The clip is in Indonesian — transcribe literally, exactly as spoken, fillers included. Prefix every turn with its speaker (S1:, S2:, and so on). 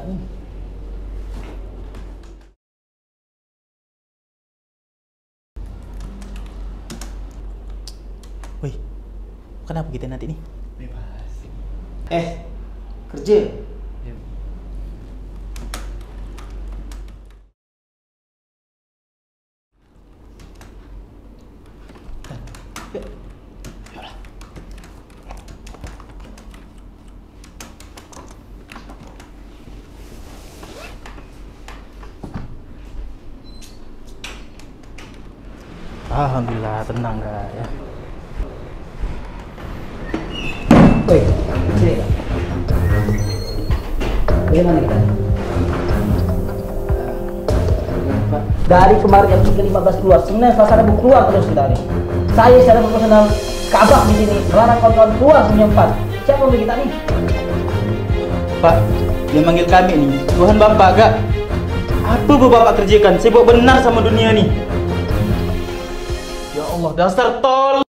S1: nih. Wih, kenapa kita nanti nih?
S2: Bebas.
S1: Eh, kerja.
S2: Ya.
S1: Alhamdulillah tenang kak ya.
S3: Woi, sini kak. Bagaimana kita? Dari kemarin jam ke lima belas keluar, sebenarnya Selasa Rabu keluar terus kita nih. Saya secara profesional kabak di sini, melarang kawan-kawan keluar semuanya empat. Siapa yang kita nih?
S1: Pak, dia manggil kami nih. Tuhan Bapak kak. Apa bu Bapak kerjakan? Sibuk benar sama dunia nih. Ya Allah, dasar tol.